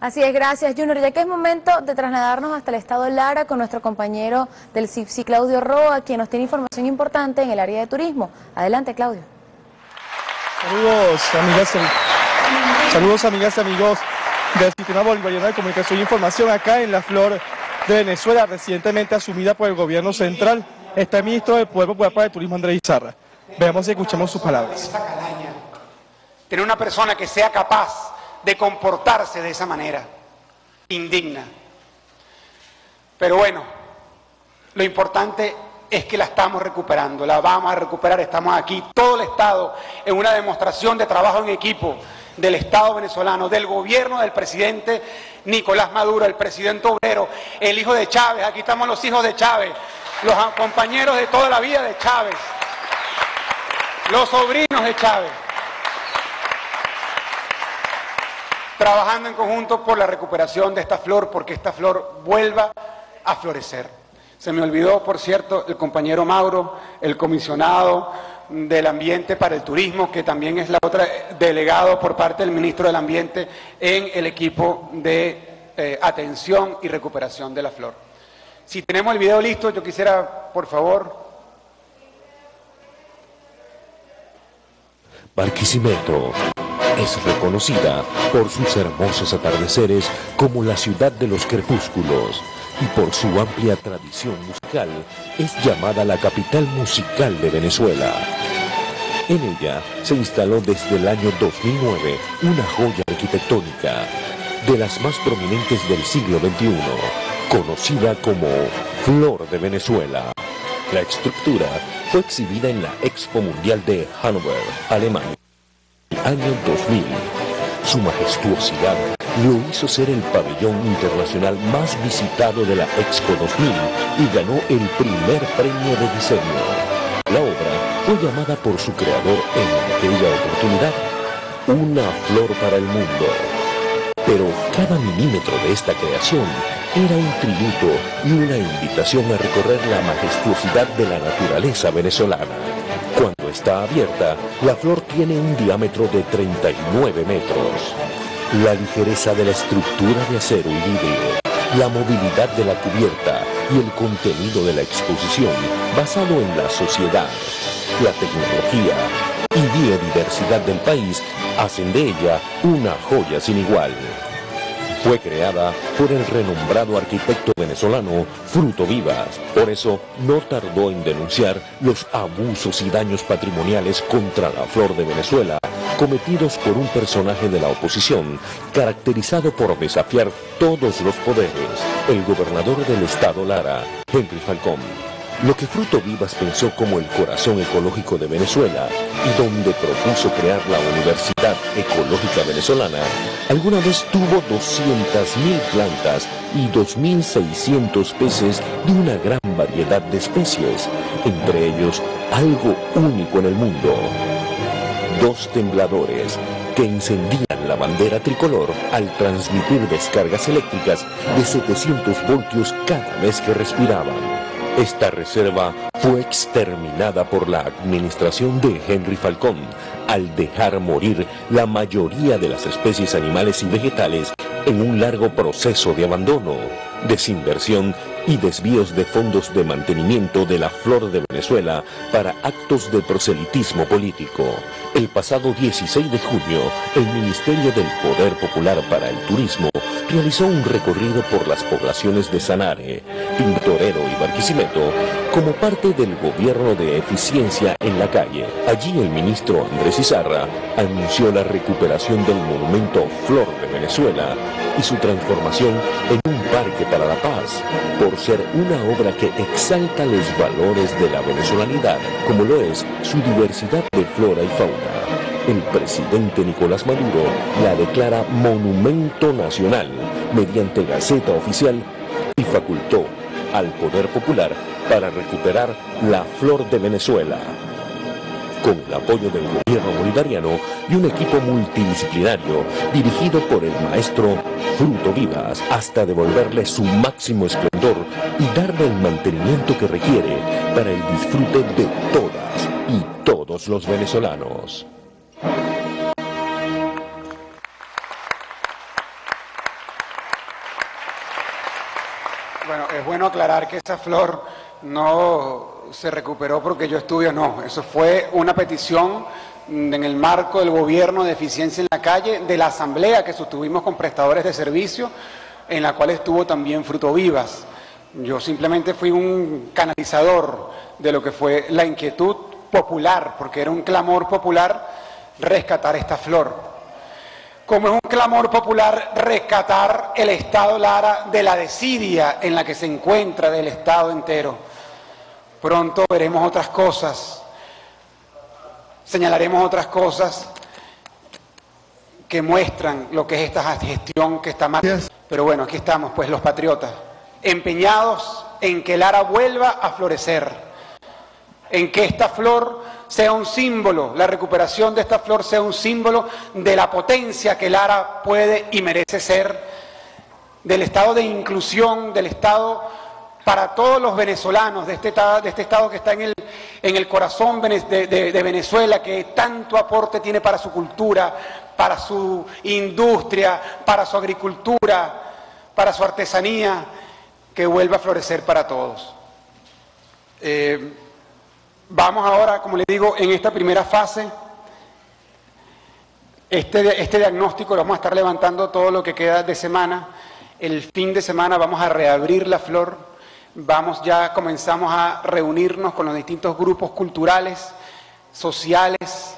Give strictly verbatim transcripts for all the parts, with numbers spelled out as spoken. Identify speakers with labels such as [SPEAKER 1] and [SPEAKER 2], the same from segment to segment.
[SPEAKER 1] Así es, gracias Junior. Ya que es momento de trasladarnos hasta el estado Lara con nuestro compañero del C I P S I, Claudio Roa, quien nos tiene información importante en el área de turismo. Adelante, Claudio.
[SPEAKER 2] Saludos, amigas, saludos, amigas y amigos del Sistema Bolivariano de Comunicación e Información acá en la Flor de Venezuela, recientemente asumida por el gobierno central. Está el ministro del Poder Popular para el Turismo, Andrés Izarra. Veamos y escuchemos sus palabras.
[SPEAKER 3] Tener una persona que sea capaz de comportarse de esa manera, indigna. Pero bueno, lo importante es que la estamos recuperando, la vamos a recuperar, estamos aquí, todo el Estado, en una demostración de trabajo en equipo del Estado venezolano, del gobierno del presidente Nicolás Maduro, el presidente obrero, el hijo de Chávez, aquí estamos los hijos de Chávez, los compañeros de toda la vida de Chávez, los sobrinos de Chávez, trabajando en conjunto por la recuperación de esta flor, porque esta flor vuelva a florecer. Se me olvidó, por cierto, el compañero Mauro, el comisionado del Ambiente para el Turismo, que también es la otra delegado por parte del ministro del Ambiente en el equipo de eh, atención y recuperación de la flor. Si tenemos el video listo, yo quisiera, por favor...
[SPEAKER 4] Barquisimeto es reconocida por sus hermosos atardeceres como la ciudad de los crepúsculos y por su amplia tradición musical es llamada la capital musical de Venezuela. En ella se instaló desde el año dos mil nueve una joya arquitectónica de las más prominentes del siglo veintiuno, conocida como Flor de Venezuela. La estructura fue exhibida en la Expo Mundial de Hannover, Alemania, en el año dos mil. Su majestuosidad lo hizo ser el pabellón internacional más visitado de la Expo dos mil y ganó el primer premio de diseño. La obra fue llamada por su creador en aquella oportunidad Una Flor para el Mundo. Pero cada milímetro de esta creación era un tributo y una invitación a recorrer la majestuosidad de la naturaleza venezolana. Cuando está abierta, la flor tiene un diámetro de treinta y nueve metros. La ligereza de la estructura de acero y vidrio, la movilidad de la cubierta y el contenido de la exposición basado en la sociedad, la tecnología y biodiversidad del país hacen de ella una joya sin igual. Fue creada por el renombrado arquitecto venezolano Fruto Vivas. Por eso no tardó en denunciar los abusos y daños patrimoniales contra la flor de Venezuela cometidos por un personaje de la oposición caracterizado por desafiar todos los poderes, el gobernador del estado Lara, Henry Falcón. Lo que Fruto Vivas pensó como el corazón ecológico de Venezuela y donde propuso crear la Universidad Ecológica Venezolana, alguna vez tuvo doscientas mil plantas y dos mil seiscientos peces de una gran variedad de especies, entre ellos algo único en el mundo. Dos tembladores que encendían la bandera tricolor al transmitir descargas eléctricas de setecientos voltios cada vez que respiraban. Esta reserva fue exterminada por la administración de Henry Falcón al dejar morir la mayoría de las especies animales y vegetales en un largo proceso de abandono, desinversión y desvíos de fondos de mantenimiento de la flor de Venezuela para actos de proselitismo político. El pasado dieciséis de junio, el Ministerio del Poder Popular para el Turismo realizó un recorrido por las poblaciones de Sanare, Tintorero y Barquisimeto como parte del gobierno de eficiencia en la calle. Allí el ministro Andrés Izarra anunció la recuperación del monumento Flor de Venezuela y su transformación en un parque para la paz, por ser una obra que exalta los valores de la venezolanidad, como lo es su diversidad de flora y fauna. El presidente Nicolás Maduro la declara monumento nacional mediante Gaceta Oficial y facultó al Poder Popular para recuperar la flor de Venezuela. Con el apoyo del gobierno bolivariano y un equipo multidisciplinario dirigido por el maestro Fruto Vivas, hasta devolverle su máximo esplendor y darle el mantenimiento que requiere para el disfrute de todas y todos los venezolanos.
[SPEAKER 3] Bueno, es bueno aclarar que esa flor no se recuperó porque yo estuve o no. Eso fue una petición en el marco del gobierno de eficiencia en la calle, de la asamblea que sostuvimos con prestadores de servicio, en la cual estuvo también Fruto Vivas. Yo simplemente fui un canalizador de lo que fue la inquietud popular, porque era un clamor popular rescatar esta flor. Como es un clamor popular rescatar el Estado Lara de la desidia en la que se encuentra del Estado entero. Pronto veremos otras cosas, señalaremos otras cosas que muestran lo que es esta gestión que está mal. Pero bueno, aquí estamos, pues los patriotas, empeñados en que Lara vuelva a florecer, en que esta flor sea un símbolo, la recuperación de esta flor sea un símbolo de la potencia que Lara puede y merece ser, del estado de inclusión, del estado para todos los venezolanos, de este, de este estado que está en el, en el corazón de, de, de Venezuela, que tanto aporte tiene para su cultura, para su industria, para su agricultura, para su artesanía, que vuelva a florecer para todos. Eh, vamos ahora, como les digo, en esta primera fase, este, este diagnóstico lo vamos a estar levantando todo lo que queda de semana. El fin de semana vamos a reabrir la flor, vamos ya, comenzamos a reunirnos con los distintos grupos culturales, sociales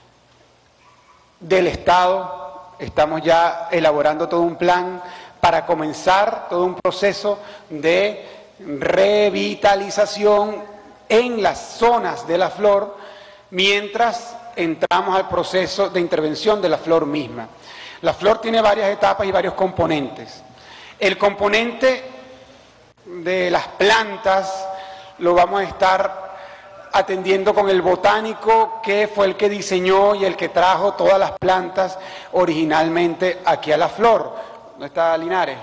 [SPEAKER 3] del Estado. Estamos ya elaborando todo un plan para comenzar todo un proceso de revitalización en las zonas de la flor, mientras entramos al proceso de intervención de la flor misma. La flor tiene varias etapas y varios componentes. El componente de las plantas lo vamos a estar atendiendo con el botánico que fue el que diseñó y el que trajo todas las plantas originalmente aquí a la flor. ¿Dónde está Linares?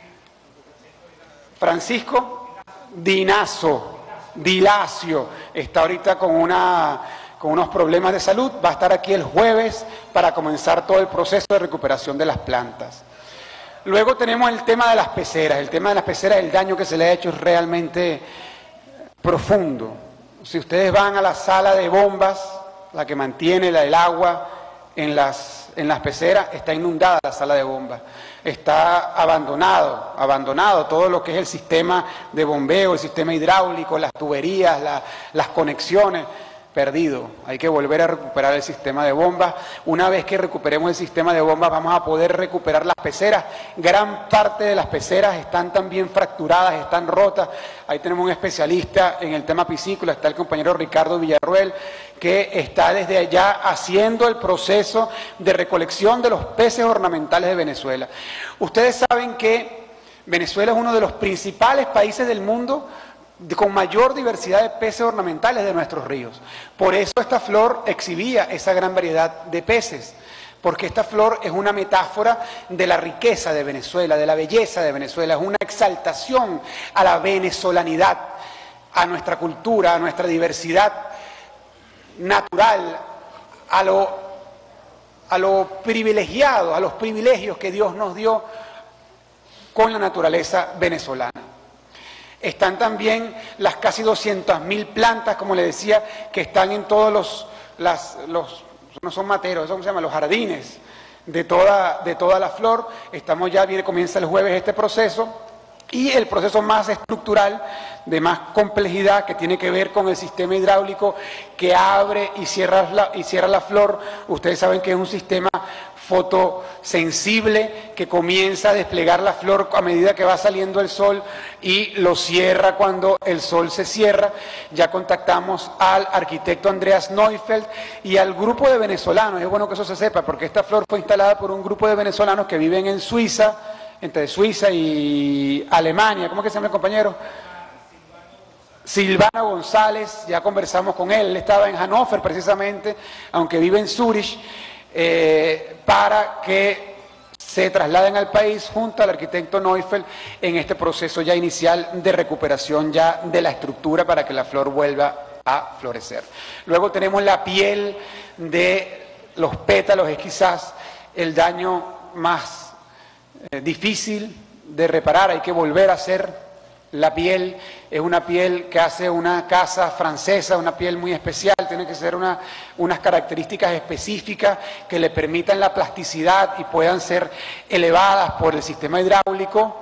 [SPEAKER 3] Francisco Dinazo, Dilacio, está ahorita con, una, con unos problemas de salud, va a estar aquí el jueves para comenzar todo el proceso de recuperación de las plantas. Luego tenemos el tema de las peceras. El tema de las peceras, el daño que se le ha hecho es realmente profundo. Si ustedes van a la sala de bombas, la que mantiene el agua en las, en las peceras, está inundada la sala de bombas. Está abandonado, abandonado todo lo que es el sistema de bombeo, el sistema hidráulico, las tuberías, la, las conexiones, perdido. Hay que volver a recuperar el sistema de bombas. Una vez que recuperemos el sistema de bombas vamos a poder recuperar las peceras. Gran parte de las peceras están también fracturadas, están rotas. Ahí tenemos un especialista en el tema piscícola, está el compañero Ricardo Villarruel, que está desde allá haciendo el proceso de recolección de los peces ornamentales de Venezuela. Ustedes saben que Venezuela es uno de los principales países del mundo con mayor diversidad de peces ornamentales de nuestros ríos. Por eso esta flor exhibía esa gran variedad de peces, porque esta flor es una metáfora de la riqueza de Venezuela, de la belleza de Venezuela, es una exaltación a la venezolanidad, a nuestra cultura, a nuestra diversidad natural, a lo, a lo privilegiado, a los privilegios que Dios nos dio con la naturaleza venezolana. Están también las casi doscientas mil plantas, como le decía, que están en todos los, las, los no son materos, ¿cómo se llama? Los jardines de toda, de toda la flor. Estamos ya, viene, comienza el jueves este proceso. Y el proceso más estructural, de más complejidad, que tiene que ver con el sistema hidráulico que abre y cierra la, y cierra la flor. Ustedes saben que es un sistema fotosensible que comienza a desplegar la flor a medida que va saliendo el sol y lo cierra cuando el sol se cierra. Ya contactamos al arquitecto Andreas Neufeld y al grupo de venezolanos. Es bueno que eso se sepa, porque esta flor fue instalada por un grupo de venezolanos que viven en Suiza, entre Suiza y Alemania. ¿Cómo es que se llama el compañero? Silvano González, ya conversamos con él, él estaba en Hannover precisamente, aunque vive en Zúrich, eh, para que se trasladen al país junto al arquitecto Neufeld en este proceso ya inicial de recuperación ya de la estructura para que la flor vuelva a florecer. Luego tenemos la piel de los pétalos, es quizás el daño más eh, difícil de reparar, hay que volver a hacer La piel es una piel que hace una casa francesa, una piel muy especial, tiene que ser una, unas características específicas que le permitan la plasticidad y puedan ser elevadas por el sistema hidráulico.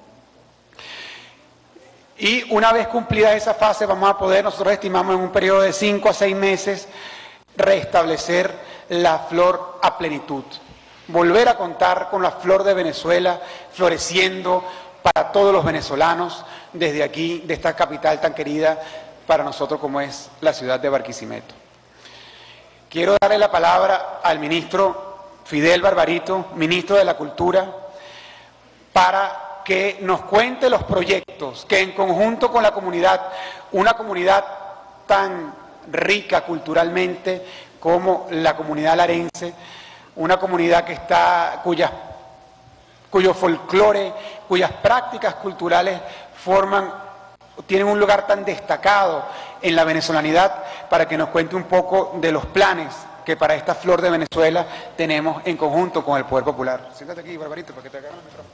[SPEAKER 3] Y una vez cumplida esa fase vamos a poder, nosotros estimamos en un periodo de cinco a seis meses, restablecer la flor a plenitud. Volver a contar con la flor de Venezuela floreciendo para todos los venezolanos desde aquí, de esta capital tan querida para nosotros como es la ciudad de Barquisimeto. Quiero darle la palabra al ministro Fidel Barbarito, ministro de la Cultura, para que nos cuente los proyectos que en conjunto con la comunidad, una comunidad tan rica culturalmente como la comunidad larense, una comunidad que está, cuya, cuyo folclore, cuyas prácticas culturales forman, tienen un lugar tan destacado en la venezolanidad, para que nos cuente un poco de los planes que para esta flor de Venezuela tenemos en conjunto con el Poder Popular. Siéntate aquí, Barbarito, para que te agarre el micrófono.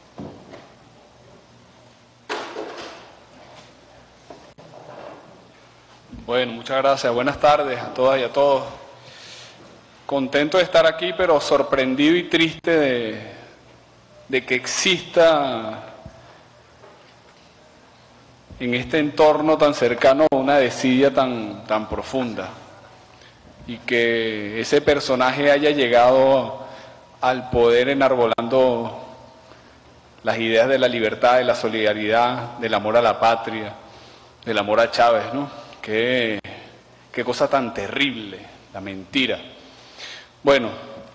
[SPEAKER 5] Bueno, muchas gracias. Buenas tardes a todas y a todos. Contento de estar aquí, pero sorprendido y triste de, de que exista en este entorno tan cercano una desidia tan, tan profunda y que ese personaje haya llegado al poder enarbolando las ideas de la libertad, de la solidaridad, del amor a la patria, del amor a Chávez, ¿no? Qué, qué cosa tan terrible, la mentira. Bueno,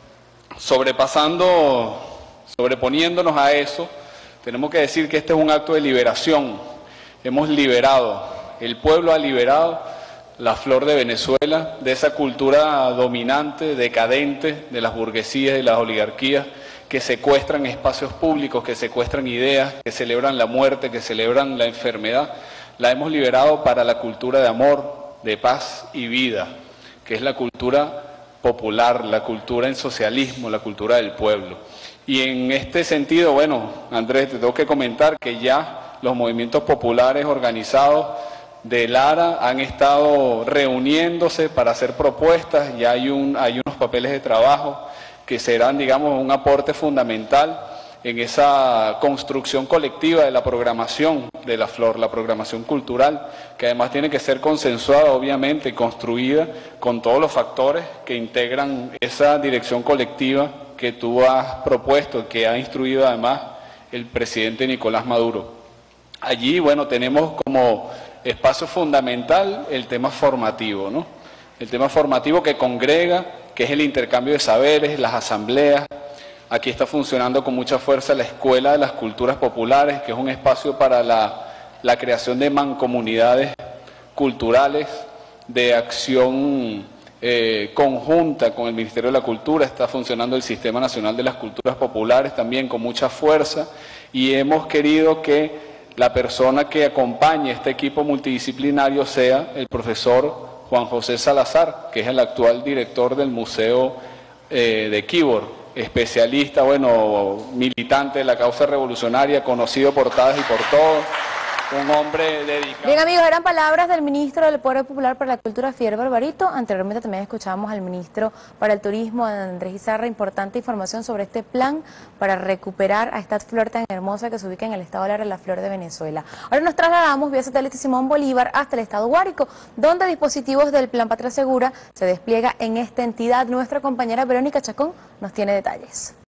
[SPEAKER 5] sobrepasando, sobreponiéndonos a eso, tenemos que decir que este es un acto de liberación. Hemos liberado, el pueblo ha liberado la flor de Venezuela de esa cultura dominante, decadente de las burguesías y las oligarquías que secuestran espacios públicos, que secuestran ideas, que celebran la muerte, que celebran la enfermedad. La hemos liberado para la cultura de amor, de paz y vida, que es la cultura popular, la cultura en socialismo, la cultura del pueblo. Y en este sentido, bueno, Andrés, te tengo que comentar que ya los movimientos populares organizados de Lara han estado reuniéndose para hacer propuestas, ya hay, un, hay unos papeles de trabajo que serán, digamos, un aporte fundamental en esa construcción colectiva de la programación de la flor, la programación cultural, que además tiene que ser consensuada, obviamente, y construida con todos los factores que integran esa dirección colectiva que tú has propuesto, que ha instruido además el presidente Nicolás Maduro. Allí, bueno, tenemos como espacio fundamental el tema formativo, ¿no? El tema formativo que congrega, que es el intercambio de saberes, las asambleas. Aquí está funcionando con mucha fuerza la Escuela de las Culturas Populares, que es un espacio para la, la creación de mancomunidades culturales, de acción eh, conjunta con el Ministerio de la Cultura. Está funcionando el Sistema Nacional de las Culturas Populares también con mucha fuerza, y hemos querido que la persona que acompañe este equipo multidisciplinario sea el profesor Juan José Salazar, que es el actual director del Museo eh, de Quíbor. Especialista, bueno, militante de la causa revolucionaria, conocido por todas y por todos, un hombre dedicado.
[SPEAKER 1] Bien, amigos, eran palabras del ministro del Poder Popular para la Cultura, Fidel Barbarito. Anteriormente también escuchábamos al ministro para el Turismo, Andrés Izarra, importante información sobre este plan para recuperar a esta flor tan hermosa que se ubica en el estado Lara, la flor de Venezuela. Ahora nos trasladamos vía satélite Simón Bolívar hasta el estado Guárico, donde dispositivos del Plan Patria Segura se despliega en esta entidad. Nuestra compañera Verónica Chacón nos tiene detalles.